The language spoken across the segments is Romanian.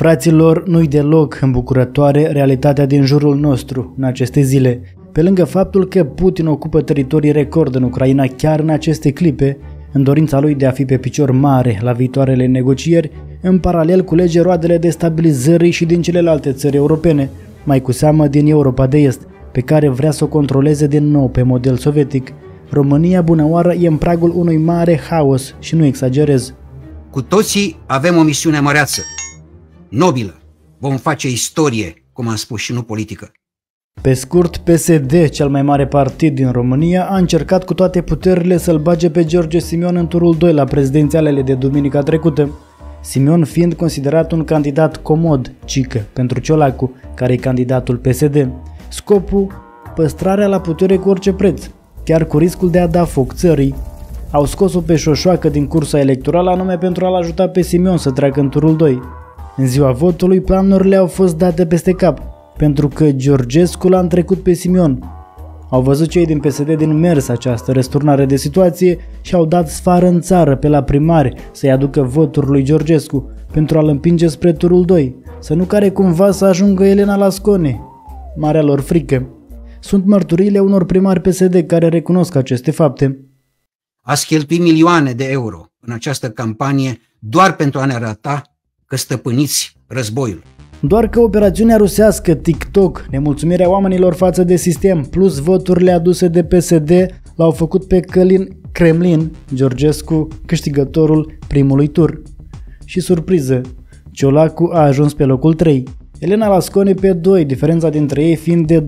Fraților, nu-i deloc îmbucurătoare realitatea din jurul nostru în aceste zile. Pe lângă faptul că Putin ocupă teritorii record în Ucraina chiar în aceste clipe, în dorința lui de a fi pe picior mare la viitoarele negocieri, în paralel culege roadele destabilizării și din celelalte țări europene, mai cu seamă din Europa de Est, pe care vrea să o controleze din nou pe model sovietic. România, bunăoară, e în pragul unui mare haos și nu exagerez. Cu toții avem o misiune măreață, nobilă. Vom face istorie, cum am spus, și nu politică. Pe scurt, PSD, cel mai mare partid din România, a încercat cu toate puterile să-l bage pe George Simion în turul 2 la prezidențialele de duminica trecută. Simion fiind considerat un candidat comod, cică, pentru Ciolacu, care e candidatul PSD. Scopul? Păstrarea la putere cu orice preț, chiar cu riscul de a da foc țării. Au scos-o pe șoșoacă din cursa electorală anume pentru a-l ajuta pe Simion să treacă în turul 2. În ziua votului, planurile au fost date peste cap, pentru că Georgescu l-a întrecut pe Simion. Au văzut cei din PSD din mers această răsturnare de situație și au dat sfară în țară pe la primari să-i aducă voturi lui Georgescu pentru a-l împinge spre turul 2, să nu care cumva să ajungă Elena Lascone. Marea lor frică. Sunt mărturiile unor primari PSD care recunosc aceste fapte. Ați cheltuit milioane de euro în această campanie doar pentru a ne arăta că stăpâniți războiul. Doar că operațiunea rusească TikTok, nemulțumirea oamenilor față de sistem, plus voturile aduse de PSD, l-au făcut pe Călin Kremlin, Georgescu, câștigătorul primului tur. Și surpriză, Ciolacu a ajuns pe locul 3, Elena Lascone pe 2, diferența dintre ei fiind de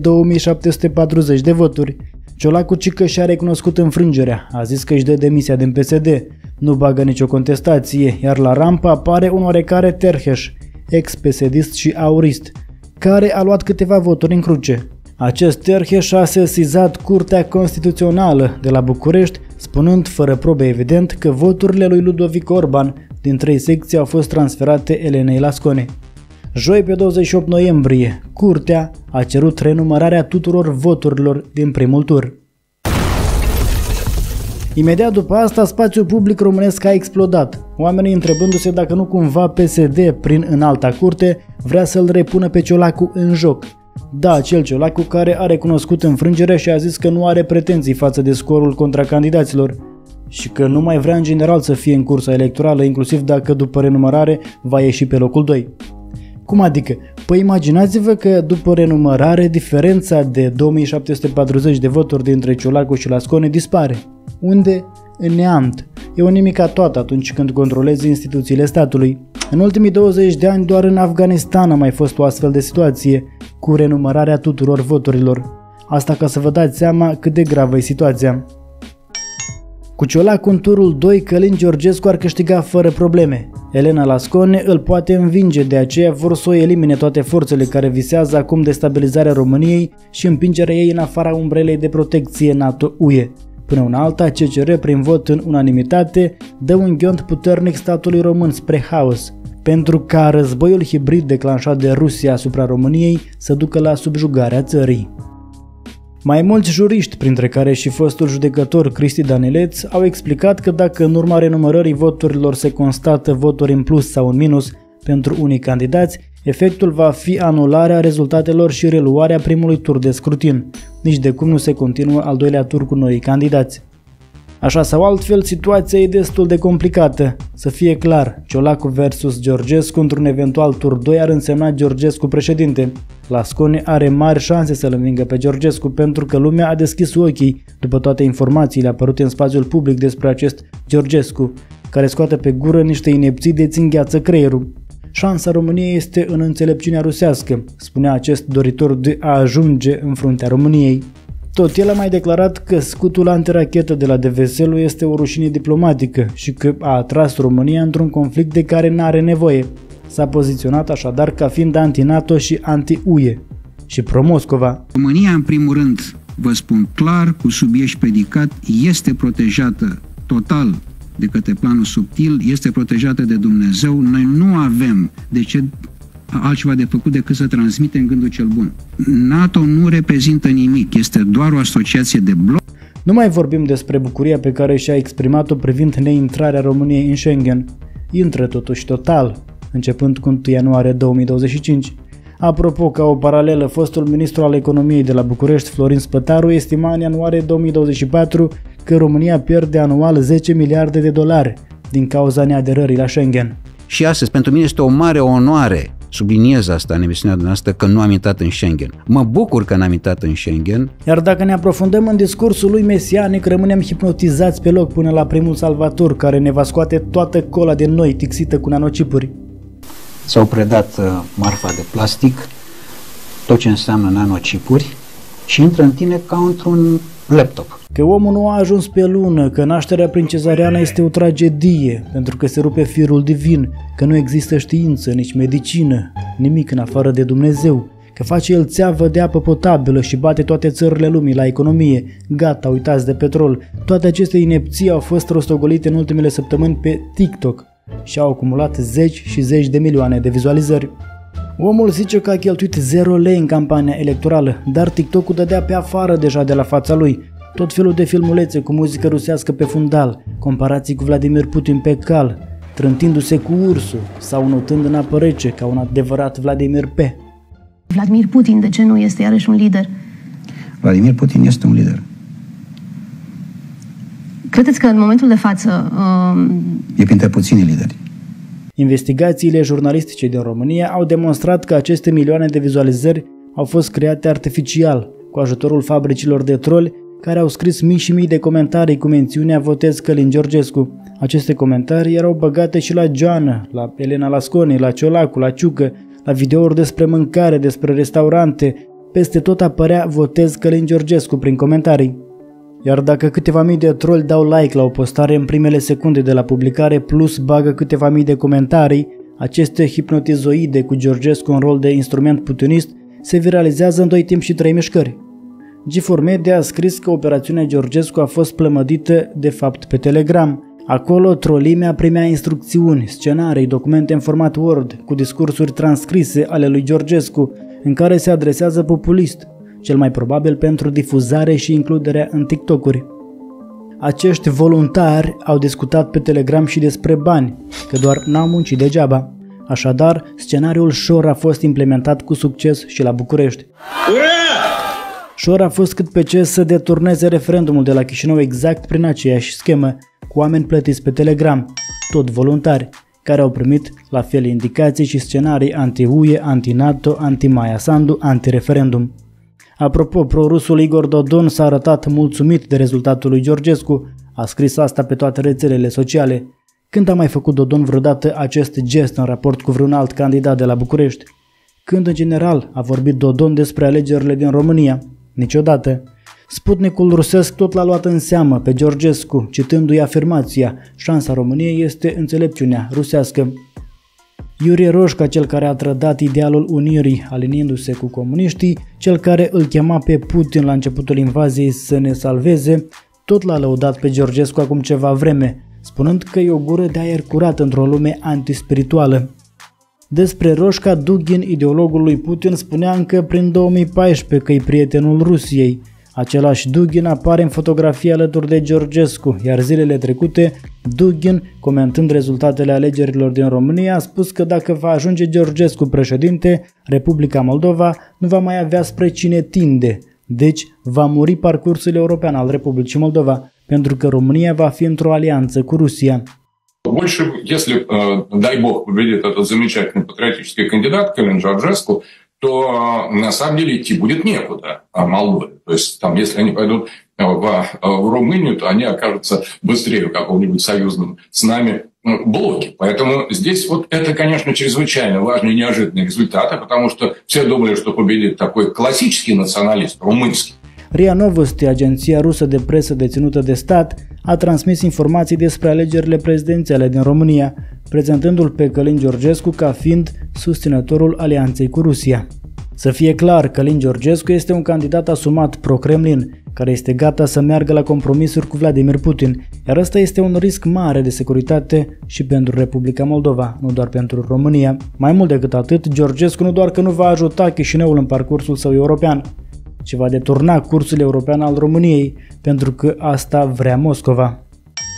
2740 de voturi. Ciolacu cică și-a recunoscut înfrângerea, a zis că își dă demisia din PSD, nu bagă nicio contestație, iar la rampă apare un oarecare Terheș, ex-PSD-ist și aurist, care a luat câteva voturi în cruce. Acest Terheș a sesizat Curtea Constituțională de la București, spunând fără probe evident că voturile lui Ludovic Orban din 3 secții au fost transferate Elenei Lascone. Joi pe 28 noiembrie, Curtea a cerut renumărarea tuturor voturilor din primul tur. Imediat după asta, spațiul public românesc a explodat, oamenii întrebându-se dacă nu cumva PSD, prin înalta curte, vrea să-l repună pe Ciolacu în joc. Da, acel Ciolacu care a recunoscut înfrângerea și a zis că nu are pretenții față de scorul contracandidaților și că nu mai vrea în general să fie în cursa electorală, inclusiv dacă după renumărare va ieși pe locul 2. Cum adică? Păi imaginați-vă că după renumărare diferența de 2740 de voturi dintre Ciolacu și Lascone dispare. Unde? În neant. E o nimica toată atunci când controlezi instituțiile statului. În ultimii 20 de ani doar în Afganistan a mai fost o astfel de situație, cu renumărarea tuturor voturilor. Asta ca să vă dați seama cât de gravă e situația. Cu Ciolacu în turul 2, Călin Georgescu ar câștiga fără probleme. Elena Lascone îl poate învinge, de aceea vor să o elimine toate forțele care visează acum destabilizarea României și împingerea ei în afara umbrelei de protecție NATO-UE. Până una alta, CCR, prin vot în unanimitate, dă un ghiont puternic statului român spre haos, pentru ca războiul hibrid declanșat de Rusia asupra României să ducă la subjugarea țării. Mai mulți juriști, printre care și fostul judecător Cristi Danileț, au explicat că dacă în urma renumărării voturilor se constată voturi în plus sau în minus pentru unii candidați, efectul va fi anularea rezultatelor și reluarea primului tur de scrutin. Nici de cum nu se continuă al doilea tur cu noi candidați. Așa sau altfel, situația e destul de complicată. Să fie clar, Ciolacu versus Georgescu într-un eventual tur 2 ar însemna Georgescu președinte. Lascone are mari șanse să-l învingă pe Georgescu pentru că lumea a deschis ochii după toate informațiile apărute în spațiul public despre acest Georgescu, care scoate pe gură niște inepții de ți-ngheață creierul. Șansa României este în înțelepciunea rusească, spunea acest doritor de a ajunge în fruntea României. Tot el a mai declarat că scutul antirachetă de la DVSL este o rușine diplomatică și că a atras România într-un conflict de care n-are nevoie. S-a poziționat așadar ca fiind anti-NATO și anti-UE și pro-Moscova. România, în primul rând, vă spun clar, cu subiect și predicat, este protejată total de către planul subtil, este protejată de Dumnezeu. Noi nu avem de ce altceva de făcut decât să transmitem gândul cel bun. NATO nu reprezintă nimic, este doar o asociație de bloc. Nu mai vorbim despre bucuria pe care și-a exprimat-o privind neintrarea României în Schengen. Intră totuși total. începând cu 1 ianuarie 2025. Apropo, ca o paralelă, fostul ministru al economiei de la București, Florin Spătaru, estima în ianuarie 2024 că România pierde anual 10 miliarde de dolari din cauza neaderării la Schengen. Și astăzi, pentru mine este o mare onoare, subliniez asta în emisiunea dumneavoastră, că nu am intrat în Schengen. Mă bucur că n-am intrat în Schengen. Iar dacă ne aprofundăm în discursul lui mesianic, rămânem hipnotizați pe loc până la primul salvator, care ne va scoate toată cola de noi tixită cu nanocipuri. S-au predat marfa de plastic, tot ce înseamnă nanocipuri și intră în tine ca într-un laptop. Că omul nu a ajuns pe lună, că nașterea prin cezariană este o tragedie, pentru că se rupe firul divin, că nu există știință, nici medicină, nimic în afară de Dumnezeu, că face el țeavă de apă potabilă și bate toate țările lumii la economie, gata, uitați de petrol. Toate aceste inepții au fost rostogolite în ultimele săptămâni pe TikTok și au acumulat zeci și zeci de milioane de vizualizări. Omul zice că a cheltuit 0 lei în campania electorală, dar TikTok-ul dădea pe afară deja de la fața lui. Tot felul de filmulețe cu muzică rusească pe fundal, comparații cu Vladimir Putin pe cal, trântindu-se cu ursul sau notând în apă rece ca un adevărat Vladimir P. Vladimir Putin, de ce nu este iarăși un lider? Vladimir Putin este un lider. Credeți că în momentul de față... E printre puțini lideri. Investigațiile jurnalistice din România au demonstrat că aceste milioane de vizualizări au fost create artificial, cu ajutorul fabricilor de troli, care au scris mii și mii de comentarii cu mențiunea "Votez Călin Georgescu". Aceste comentarii erau băgate și la Joana, la Elena Lasconi, la Ciolacu, la Ciucă, la videouri despre mâncare, despre restaurante. Peste tot apărea "Votez Călin Georgescu" prin comentarii. Iar dacă câteva mii de troli dau like la o postare în primele secunde de la publicare plus bagă câteva mii de comentarii, aceste hipnotizoide cu Georgescu în rol de instrument putinist se viralizează în 2 timp și 3 mișcări. G4 Media a scris că operațiunea Georgescu a fost plămădită de fapt pe Telegram. Acolo trolimea primea instrucțiuni, scenarii, documente în format Word cu discursuri transcrise ale lui Georgescu în care se adresează populist, cel mai probabil pentru difuzare și includerea în TikTok-uri. Acești voluntari au discutat pe Telegram și despre bani, că doar n-au muncit degeaba. Așadar, scenariul Șor a fost implementat cu succes și la București. Șor a fost cât pe ce să deturneze referendumul de la Chișinău exact prin aceeași schemă, cu oameni plătiți pe Telegram, tot voluntari, care au primit la fel indicații și scenarii anti-UE, anti-NATO, anti-Maia Sandu, anti-referendum. Apropo, pro-rusul Igor Dodon s-a arătat mulțumit de rezultatul lui Georgescu, a scris asta pe toate rețelele sociale. Când a mai făcut Dodon vreodată acest gest în raport cu vreun alt candidat de la București? Când în general a vorbit Dodon despre alegerile din România? Niciodată. Sputnicul rusesc tot l-a luat în seamă pe Georgescu, citându-i afirmația: "Șansa României este înțelepciunea rusească." Iurie Roșca, cel care a trădat idealul unirii, aliniindu-se cu comuniștii, cel care îl chema pe Putin la începutul invaziei să ne salveze, tot l-a lăudat pe Georgescu acum ceva vreme, spunând că e o gură de aer curat într-o lume antispirituală. Despre Roșca, Dugin, ideologul lui Putin, spunea încă prin 2014 că e prietenul Rusiei. Același Dugin apare în fotografie alături de Georgescu, iar zilele trecute, Dugin, comentând rezultatele alegerilor din România, a spus că dacă va ajunge Georgescu președinte, Republica Moldova nu va mai avea spre cine tinde, deci va muri parcursul european al Republicii Moldova, pentru că România va fi într-o alianță cu Rusia. Больше, если, дай бог, победит этот замечательный патриотический кандидат Калин Джорджеску, то на самом деле идти будет некуда Молдове. То есть, там, если они пойдут в Румынию, то они окажутся быстрее в каком-нибудь союзном с нами блоке. Поэтому здесь вот это, конечно, чрезвычайно важный и неожиданный результат, потому что все думали, что победит такой классический националист, румынский. RIA Novosti, agenția rusă de presă deținută de stat, a transmis informații despre alegerile prezidențiale din România, prezentându-l pe Călin Georgescu ca fiind susținătorul alianței cu Rusia. Să fie clar, Călin Georgescu este un candidat asumat pro-Kremlin, care este gata să meargă la compromisuri cu Vladimir Putin, iar ăsta este un risc mare de securitate și pentru Republica Moldova, nu doar pentru România. Mai mult decât atât, Georgescu nu doar că nu va ajuta Chișinăul în parcursul său european, ci va deturna cursul european al României, pentru că asta vrea Moscova.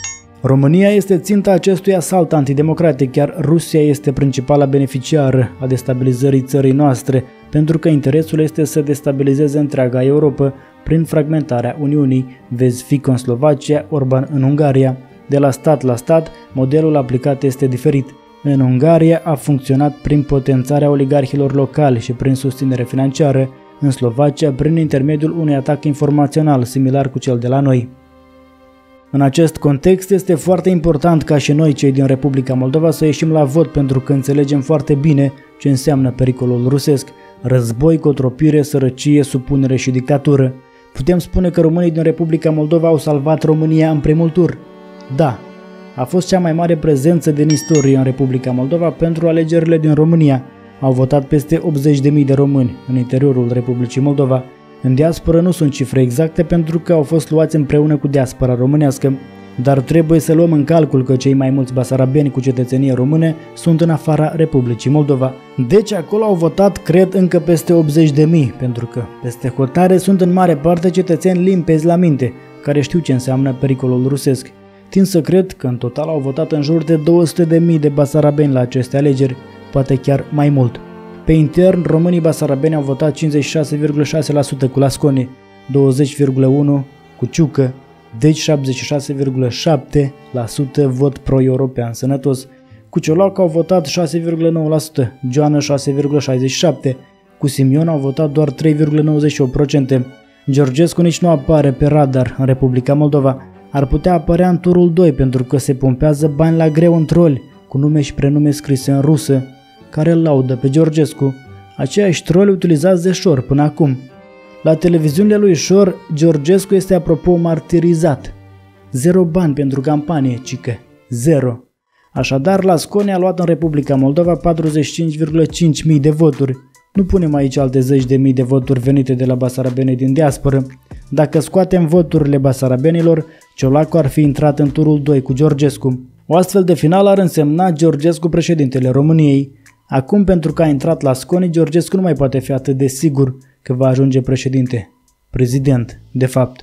România este ținta acestui asalt antidemocratic, iar Rusia este principala beneficiară a destabilizării țării noastre, pentru că interesul este să destabilizeze întreaga Europa prin fragmentarea Uniunii, vezi Fico în Slovacia, Orban în Ungaria. De la stat la stat, modelul aplicat este diferit. În Ungaria a funcționat prin potențarea oligarhilor locali și prin susținere financiară, în Slovacia prin intermediul unui atac informațional similar cu cel de la noi. În acest context este foarte important ca și noi, cei din Republica Moldova, să ieșim la vot, pentru că înțelegem foarte bine ce înseamnă pericolul rusesc: război, cotropire, sărăcie, supunere și dictatură. Putem spune că românii din Republica Moldova au salvat România în primul tur? Da, a fost cea mai mare prezență din istorie în Republica Moldova pentru alegerile din România. Au votat peste 80.000 de români în interiorul Republicii Moldova. În diasporă nu sunt cifre exacte pentru că au fost luați împreună cu diaspora românească, dar trebuie să luăm în calcul că cei mai mulți basarabeni cu cetățenie române sunt în afara Republicii Moldova. Deci acolo au votat, cred, încă peste 80.000, pentru că peste hotare sunt în mare parte cetățeni limpezi la minte, care știu ce înseamnă pericolul rusesc. Tind să cred că în total au votat în jur de 200.000 de basarabeni la aceste alegeri, poate chiar mai mult. Pe intern, românii basarabeni au votat 56,6% cu Lasconi, 20,1% cu Ciucă, deci 76,7% vot pro-european sănătos. Cu Ciolacu au votat 6,9%, Joană 6,67%, cu Simion au votat doar 3,98%. Georgescu nici nu apare pe radar în Republica Moldova. Ar putea apărea în turul 2 pentru că se pompează bani la greu în troli, cu nume și prenume scrise în rusă, care îl laudă pe Georgescu. Aceiași troli utilizați de Șor până acum. La televiziunile lui Șor, Georgescu este apropo martirizat. 0 bani pentru campanie, cică. 0. Așadar, Lasconi a luat în Republica Moldova 45,5 de voturi. Nu punem aici alte zeci de mii de voturi venite de la basarabenii din diasporă. Dacă scoatem voturile basarabenilor, Ciolacu ar fi intrat în turul 2 cu Georgescu. O astfel de finală ar însemna Georgescu președintele României. Acum, pentru că a intrat Lasconi, Georgescu nu mai poate fi atât de sigur că va ajunge președinte. Prezident, de fapt.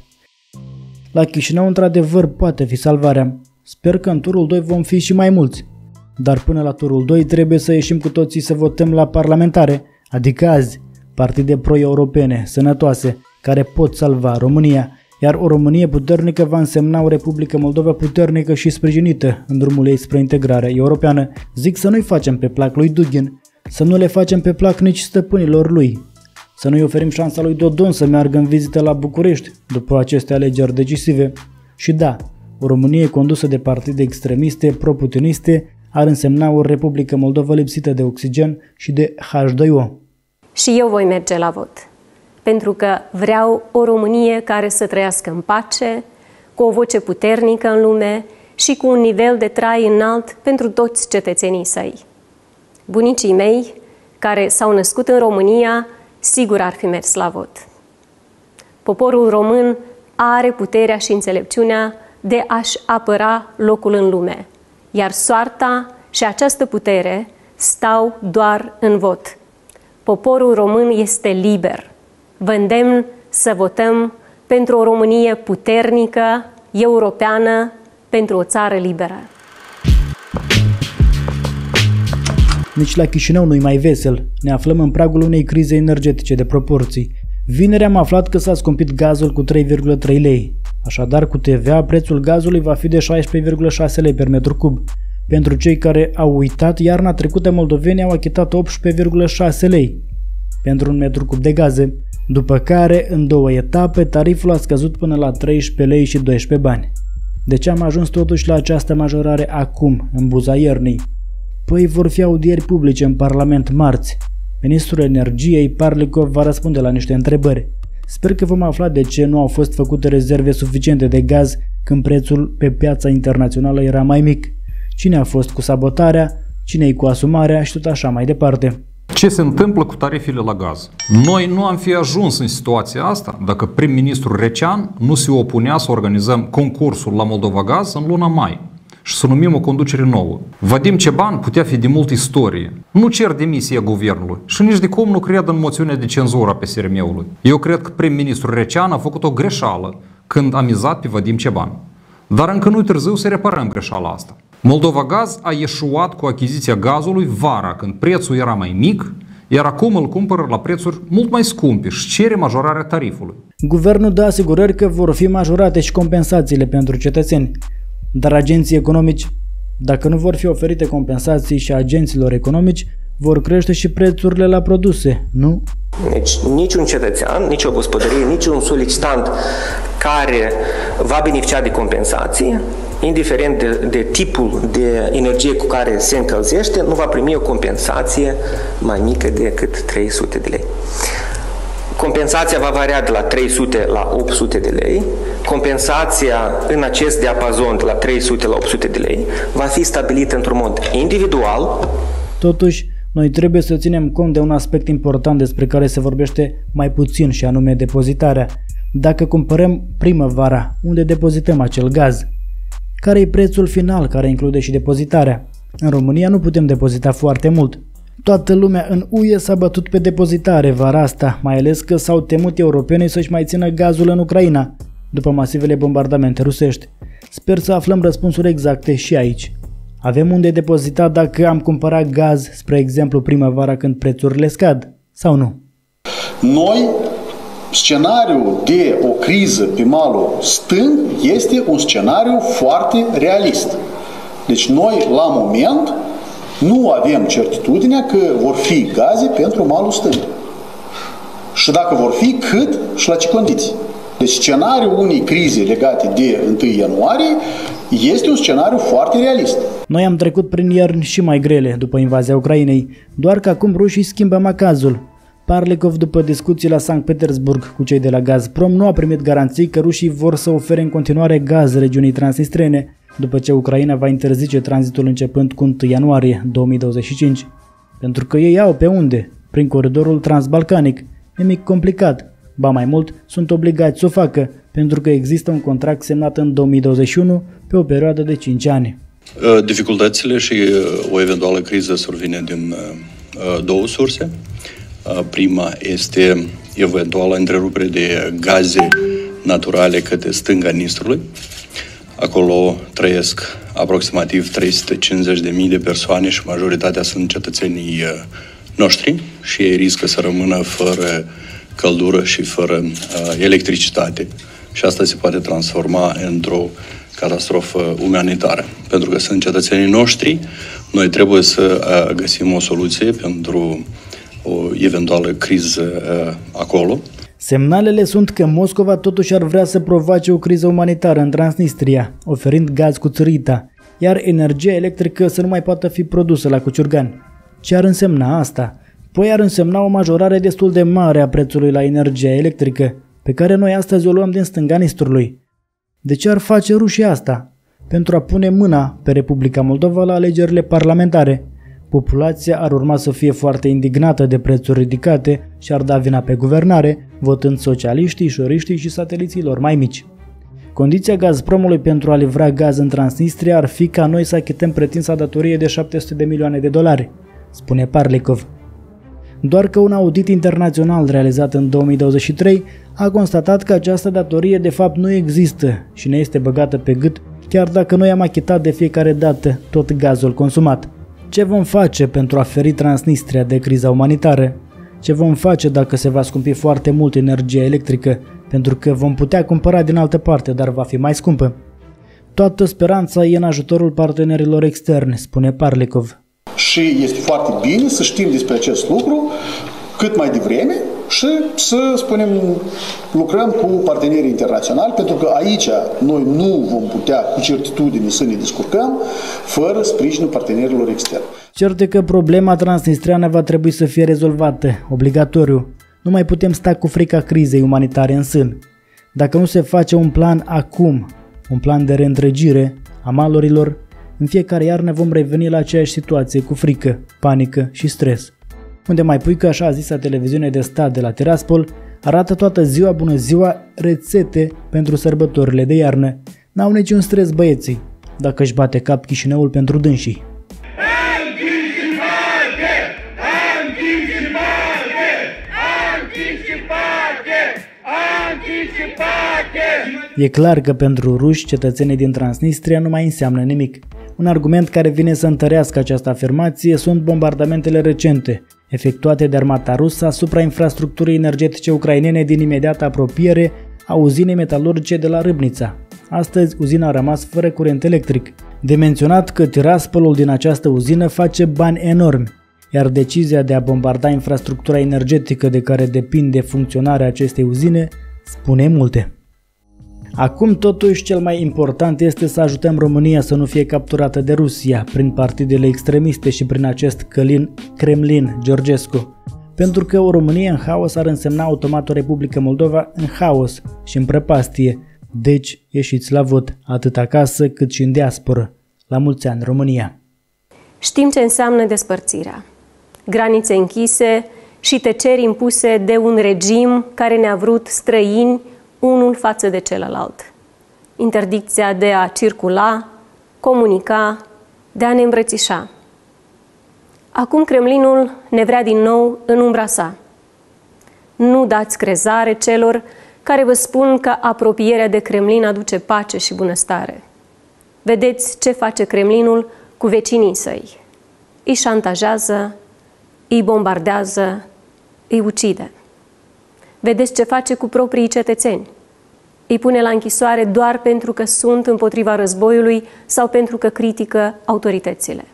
La Chișinău, într-adevăr, poate fi salvarea. Sper că în turul 2 vom fi și mai mulți. Dar până la turul 2 trebuie să ieșim cu toții să votăm la parlamentare, adică azi, partide pro-europene, sănătoase, care pot salva România, iar o Românie puternică va însemna o Republică Moldova puternică și sprijinită în drumul ei spre integrarea europeană. Zic să nu-i facem pe plac lui Dugin, să nu le facem pe plac nici stăpânilor lui, să nu-i oferim șansa lui Dodon să meargă în vizită la București după aceste alegeri decisive. Și da, o Românie condusă de partide extremiste, pro-putiniste, ar însemna o Republică Moldova lipsită de oxigen și de H2O. Și eu voi merge la vot, pentru că vreau o Românie care să trăiască în pace, cu o voce puternică în lume și cu un nivel de trai înalt pentru toți cetățenii săi. Bunicii mei, care s-au născut în România, sigur ar fi mers la vot. Poporul român are puterea și înțelepciunea de a-și apăra locul în lume, iar soarta și această putere stau doar în vot. Poporul român este liber. Vă îndemn să votăm pentru o Românie puternică, europeană, pentru o țară liberă. Nici la Chișinău nu-i mai vesel. Ne aflăm în pragul unei crize energetice de proporții. Vineri am aflat că s-a scumpit gazul cu 3,3 lei. Așadar, cu TVA, prețul gazului va fi de 16,6 lei per metru cub. Pentru cei care au uitat, iarna trecută moldovenii au achitat 18,6 lei pentru un metru cub de gaze, după care, în 2 etape, tariful a scăzut până la 13 lei și 12 bani. De ce am ajuns totuși la această majorare acum, în buza iernii? Păi vor fi audieri publice în Parlament marți. Ministrul Energiei, Parlikov, va răspunde la niște întrebări. Sper că vom afla de ce nu au fost făcute rezerve suficiente de gaz când prețul pe piața internațională era mai mic. Cine a fost cu sabotarea, cine-i cu asumarea și tot așa mai departe. Ce se întâmplă cu tarifele la gaz? Noi nu am fi ajuns în situația asta dacă prim-ministrul Recean nu se opunea să organizăm concursul la Moldova Gaz în luna mai și să numim o conducere nouă. Vadim Ceban putea fi de mult istorie. Nu cer demisia guvernului și nici de cum nu cred în moțiunea de cenzură a PSRM-ului. Eu cred că prim-ministrul Recean a făcut o greșeală când a mizat pe Vadim Ceban. Dar încă nu-i târziu să reparăm greșeala asta. Moldova Gaz a eșuat cu achiziția gazului vara, când prețul era mai mic, iar acum îl cumpără la prețuri mult mai scumpe și cere majorarea tarifului. Guvernul dă asigurări că vor fi majorate și compensațiile pentru cetățeni, dar agenții economici, dacă nu vor fi oferite compensații și agenților economici, vor crește și prețurile la produse, nu? Deci niciun cetățean, nici o gospodărie, niciun solicitant care va beneficia de compensații, indiferent de tipul de energie cu care se încălzește, nu va primi o compensație mai mică decât 300 de lei. Compensația va varia de la 300 la 800 de lei. Compensația în acest diapazon de la 300 la 800 de lei va fi stabilită într-un mod individual. Totuși, noi trebuie să ținem cont de un aspect important despre care se vorbește mai puțin, și anume depozitarea. Dacă cumpărăm primăvara, unde depozităm acel gaz? Care e prețul final care include și depozitarea? În România nu putem depozita foarte mult. Toată lumea în UE s-a bătut pe depozitare vara asta, mai ales că s-au temut europenii să-și mai țină gazul în Ucraina, după masivele bombardamente rusești. Sper să aflăm răspunsuri exacte și aici. Avem unde depozita dacă am cumpărat gaz, spre exemplu, primăvara când prețurile scad, sau nu? Noi, scenariul de o criză pe malul stâng este un scenariu foarte realist. Deci noi, la moment, nu avem certitudinea că vor fi gaze pentru malul stâng. Și dacă vor fi, cât și la ce condiții. Deci scenariul unei crize legate de 1 ianuarie este un scenariu foarte realist. Noi am trecut prin ierni și mai grele după invazia Ucrainei, doar că acum rușii schimbă macazul. Parlikov, după discuții la Sankt Petersburg cu cei de la Gazprom, nu a primit garanții că rușii vor să ofere în continuare gaz regiunii transnistrene, după ce Ucraina va interzice tranzitul începând cu 1 ianuarie 2025. Pentru că ei au pe unde, prin coridorul transbalcanic, nimic complicat. Ba mai mult, sunt obligați să o facă, pentru că există un contract semnat în 2021 pe o perioadă de 5 ani. Dificultățile și o eventuală criză survine din două surse. Prima este eventuală întrerupere de gaze naturale către stânga Nistrului. Acolo trăiesc aproximativ 350.000 de persoane și majoritatea sunt cetățenii noștri și ei riscă să rămână fără căldură și fără electricitate. Și asta se poate transforma într-o catastrofă umanitară. Pentru că sunt cetățenii noștri, noi trebuie să găsim o soluție pentru o eventuală criză acolo. Semnalele sunt că Moscova totuși ar vrea să provoace o criză umanitară în Transnistria, oferind gaz cu țărita, iar energia electrică să nu mai poată fi produsă la Cuciurgan. Ce ar însemna asta? Păi ar însemna o majorare destul de mare a prețului la energia electrică, pe care noi astăzi o luăm din stânga Nistrului. De ce ar face rușii asta? Pentru a pune mâna pe Republica Moldova la alegerile parlamentare. Populația ar urma să fie foarte indignată de prețuri ridicate și ar da vina pe guvernare, votând socialiștii, șoriștii și sateliții lor mai mici. Condiția Gazpromului pentru a livra gaz în Transnistria ar fi ca noi să achităm pretinsa datorie de 700 de milioane de dolari, spune Parlikov. Doar că un audit internațional realizat în 2023 a constatat că această datorie de fapt nu există și ne este băgată pe gât, chiar dacă noi am achitat de fiecare dată tot gazul consumat. Ce vom face pentru a feri Transnistria de criza umanitară? Ce vom face dacă se va scumpi foarte mult energia electrică, pentru că vom putea cumpăra din altă parte, dar va fi mai scumpă? Toată speranța e în ajutorul partenerilor externi, spune Parlikov. Și este foarte bine să știm despre acest lucru cât mai devreme și să, spunem, lucrăm cu partenerii internaționali, pentru că aici noi nu vom putea cu certitudine să ne descurcăm fără sprijinul partenerilor externi. Cert e că problema transnistriană va trebui să fie rezolvată, obligatoriu. Nu mai putem sta cu frica crizei umanitare în sân. Dacă nu se face un plan acum, un plan de reîntregire a malurilor, în fiecare iarnă vom reveni la aceeași situație cu frică, panică și stres. Unde mai pui că așa zisa televiziune de stat de la Tiraspol arată toată ziua, bună ziua, rețete pentru sărbătorile de iarnă. N-au niciun stres băieții, dacă își bate cap Chișinăul pentru dânsii. Anticipate! E clar că pentru ruși, cetățenii din Transnistria nu mai înseamnă nimic. Un argument care vine să întărească această afirmație sunt bombardamentele recente, efectuate de armata rusă asupra infrastructurii energetice ucrainene din imediată apropiere a uzinei metalurgice de la Râbnița. Astăzi, uzina a rămas fără curent electric. De menționat că tiraspolul din această uzină face bani enormi, iar decizia de a bombarda infrastructura energetică de care depinde funcționarea acestei uzine spune multe. Acum totuși cel mai important este să ajutăm România să nu fie capturată de Rusia prin partidele extremiste și prin acest Kremlin Georgescu. Pentru că o Românie în haos ar însemna automat o Republică Moldova în haos și în prăpastie. Deci ieșiți la vot, atât acasă cât și în diasporă. La mulți ani, România! Știm ce înseamnă despărțirea. Granițe închise și tăceri impuse de un regim care ne-a vrut străini unul față de celălalt. Interdicția de a circula, comunica, de a ne îmbrățișa. Acum Kremlinul ne vrea din nou în umbra sa. Nu dați crezare celor care vă spun că apropierea de Kremlin aduce pace și bunăstare. Vedeți ce face Kremlinul cu vecinii săi. Îi șantajează, îi bombardează, îi ucide. Vedeți ce face cu proprii cetățeni. Îi pune la închisoare doar pentru că sunt împotriva războiului sau pentru că critică autoritățile.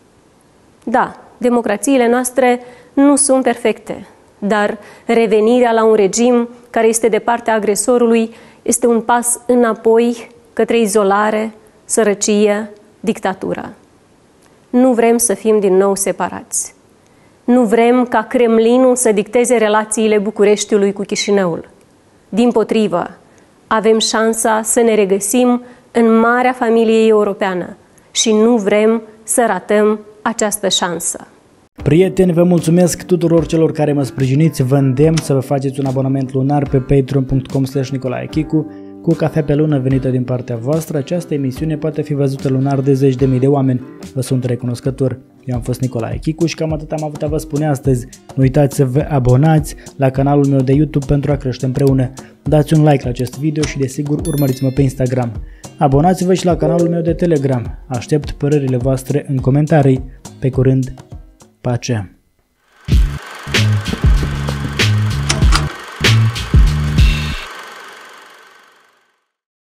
Da, democrațiile noastre nu sunt perfecte, dar revenirea la un regim care este de partea agresorului este un pas înapoi către izolare, sărăcie, dictatură. Nu vrem să fim din nou separați. Nu vrem ca Kremlinul să dicteze relațiile Bucureștiului cu Chișinăul. Dimpotrivă, avem șansa să ne regăsim în marea familie europeană și nu vrem să ratăm această șansă. Prieteni, vă mulțumesc tuturor celor care mă sprijiniți, vă îndemn să vă faceți un abonament lunar pe patreon.com/nicolaechicu cu o cafea pe lună venită din partea voastră. Această emisiune poate fi văzută lunar de zeci de mii de oameni. Vă sunt recunoscător. Eu am fost Nicolae Chicu și cam atât am avut a vă spune astăzi. Nu uitați să vă abonați la canalul meu de YouTube pentru a crește împreună. Dați un like la acest video și desigur urmăriți-mă pe Instagram. Abonați-vă și la canalul meu de Telegram. Aștept părerile voastre în comentarii. Pe curând, pace!